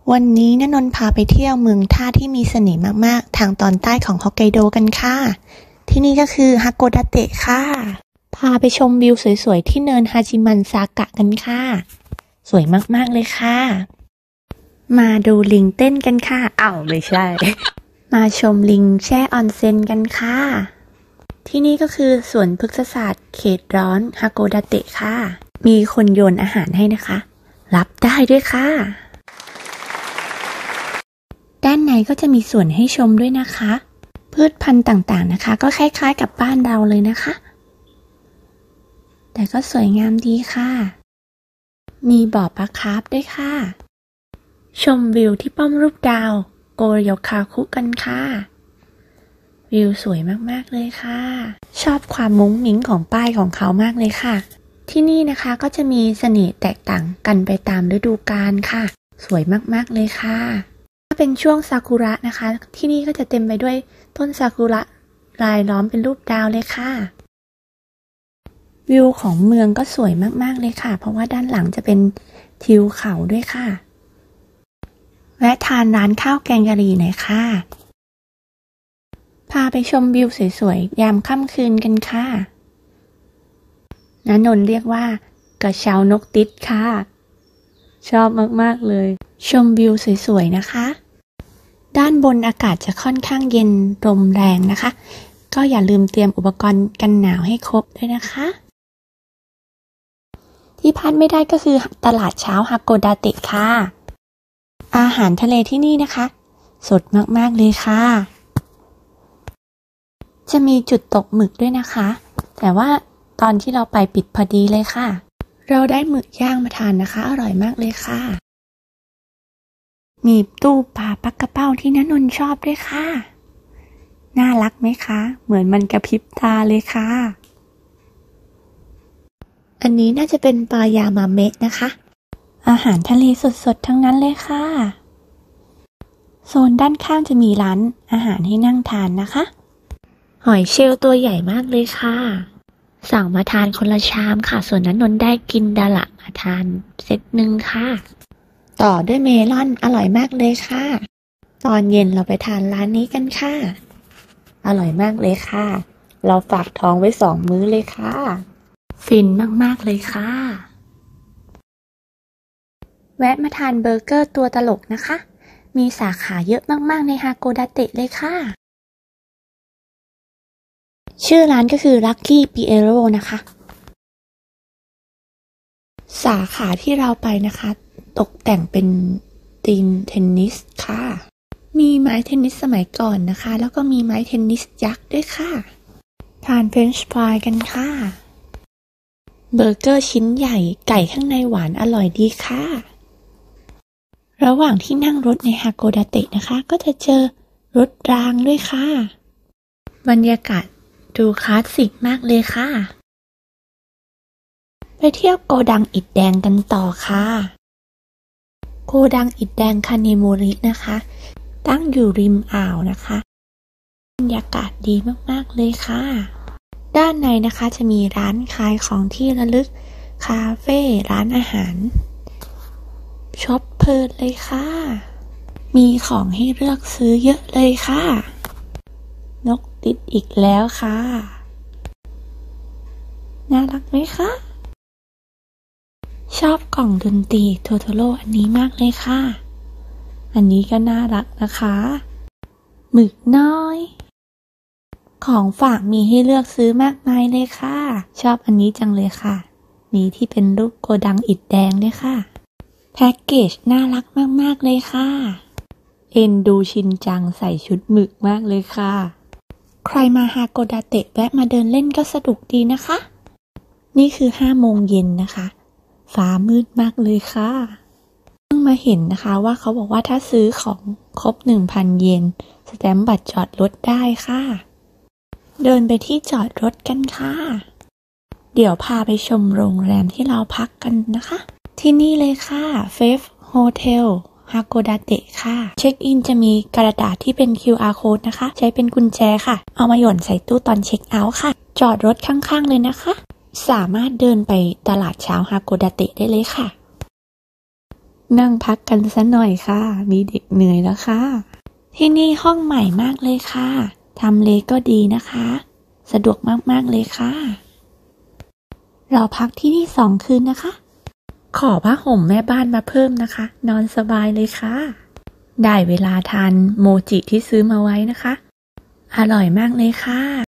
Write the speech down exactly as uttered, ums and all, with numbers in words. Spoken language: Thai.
วันนี้ณนนท์พาไปเที่ยวเมืองท่าที่มีเสน่ห์มากๆทางตอนใต้ของฮอกไกโดกันค่ะที่นี่ก็คือฮาโกดาเตะค่ะพาไปชมวิวสวยๆที่เนินฮาจิมันซากะกันค่ะสวยมากๆเลยค่ะมาดูลิงเต้นกันค่ะอ้าวไม่ใช่ มาชมลิงแช่ออนเซ็นกันค่ะที่นี่ก็คือสวนพฤกษศาสตร์เขตร้อนฮาโกดาเตะค่ะมีคนโยนอาหารให้นะคะรับได้ด้วยค่ะด้านในก็จะมีสวนให้ชมด้วยนะคะพืชพันธุ์ต่างๆนะคะก็คล้ายๆกับบ้านเราเลยนะคะแต่ก็สวยงามดีค่ะมีบ่อปลาคาร์ฟด้วยค่ะชมวิวที่ป้อมรูปดาวโกรยคาคุกันค่ะวิวสวยมากๆเลยค่ะชอบความมุ้งมิ้งของป้ายของเขามากเลยค่ะที่นี่นะคะก็จะมีเสน่ห์แตกต่างกันไปตามฤดูกาลค่ะสวยมากๆเลยค่ะถ้าเป็นช่วงซากุระนะคะที่นี่ก็จะเต็มไปด้วยต้นซากุระรายล้อมเป็นรูปดาวเลยค่ะวิวของเมืองก็สวยมากๆเลยค่ะเพราะว่าด้านหลังจะเป็นทิวเขาด้วยค่ะแวะทานร้านข้าวแกงกะหรี่หน่อยค่ะพาไปชมวิวสวยๆยามค่ำคืนกันค่ะณนนท์เรียกว่ากระเช้านกติดค่ะชอบมากๆเลยชมวิวสวยๆนะคะด้านบนอากาศจะค่อนข้างเย็นลมแรงนะคะก็อย่าลืมเตรียมอุปกรณ์กันหนาวให้ครบด้วยนะคะที่พลาดไม่ได้ก็คือตลาดเช้าฮาโกดาเตะค่ะอาหารทะเลที่นี่นะคะสดมากๆเลยค่ะจะมีจุดตกหมึกด้วยนะคะแต่ว่าตอนที่เราไปปิดพอดีเลยค่ะเราได้หมึกย่างมาทานนะคะอร่อยมากเลยค่ะมีตู้ปลาปักกระเป้าที่ณนนท์ชอบด้วยค่ะน่ารักไหมคะเหมือนมันกระพริบตาเลยค่ะอันนี้น่าจะเป็นปลายามาเมะนะคะอาหารทะเลสดๆทั้งนั้นเลยค่ะโซนด้านข้างจะมีร้านอาหารให้นั่งทานนะคะหอยเชลล์ตัวใหญ่มากเลยค่ะสั่งมาทานคนละชามค่ะส่วนนั้นนนได้กินดาละมาทานเซตหนึ่งค่ะต่อด้วยเมลอนอร่อยมากเลยค่ะตอนเย็นเราไปทานร้านนี้กันค่ะอร่อยมากเลยค่ะเราฝากท้องไว้สองมื้อเลยค่ะฟินมากๆเลยค่ะแวะมาทานเบอร์เกอร์ตัวตลกนะคะมีสาขาเยอะมากๆในฮาโกดาเตะเลยค่ะชื่อร้านก็คือ Lucky Piero นะคะสาขาที่เราไปนะคะตกแต่งเป็นธีมเทนนิสค่ะมีไม้เทนนิสสมัยก่อนนะคะแล้วก็มีไม้เทนนิสยักษ์ด้วยค่ะทานเฟรนช์ฟรายกันค่ะเบอร์เกอร์ชิ้นใหญ่ไก่ข้างในหวานอร่อยดีค่ะระหว่างที่นั่งรถในฮาโกดาเตะนะคะก็จะเจอรถรางด้วยค่ะบรรยากาศดูคลาสสิกมากเลยค่ะไปเที่ยวโกดังอิฐแดงกันต่อค่ะโกดังอิฐแดงคาเนโมรินะคะตั้งอยู่ริมอ่าวนะคะบรรยากาศดีมากๆเลยค่ะด้านในนะคะจะมีร้านขายของที่ระลึกคาเฟ่ร้านอาหารช็อปเพลินเลยค่ะมีของให้เลือกซื้อเยอะเลยค่ะนกติดอีกแล้วค่ะน่ารักไหมคะชอบกล่องดนตรีโทโทโร่อันนี้มากเลยค่ะอันนี้ก็น่ารักนะคะหมึกน้อยของฝากมีให้เลือกซื้อมากมายเลยค่ะชอบอันนี้จังเลยค่ะมีที่เป็นรูปโกดังอิฐแดงด้วยค่ะแพ็กเกจน่ารักมากๆเลยค่ะเอ็นดูชินจังใส่ชุดหมึกมากเลยค่ะใครมาฮาโกดาเตะแวะมาเดินเล่นก็สนุกดีนะคะนี่คือห้าโมงเย็นนะคะฟ้ามืดมากเลยค่ะเพิ่งมาเห็นนะคะว่าเขาบอกว่าถ้าซื้อของครบ หนึ่งพัน เยนสแตมป์บัตรจอดรถได้ค่ะเดินไปที่จอดรถกันค่ะเดี๋ยวพาไปชมโรงแรมที่เราพักกันนะคะที่นี่เลยค่ะ Faith Hotel ฮาโกดาเตะค่ะเช็คอินจะมีกระดาษที่เป็น คิว อาร์ Code นะคะใช้เป็นกุญแจค่ะเอามาหย่อนใส่ตู้ตอนเช็คเอาท์ค่ะจอดรถข้างๆเลยนะคะสามารถเดินไปตลาดเช้าฮาโกดาเตะได้เลยค่ะนั่งพักกันสักหน่อยค่ะ มีเด็กเหนื่อยแล้วค่ะ ที่นี่ห้องใหม่มากเลยค่ะทำเลก็ดีนะคะ สะดวกมากๆเลยค่ะ เราพักที่นี่สองคืนนะคะ ขอผ้าห่มแม่บ้านมาเพิ่มนะคะ นอนสบายเลยค่ะ ได้เวลาทานโมจิที่ซื้อมาไว้นะคะ อร่อยมากเลยค่ะ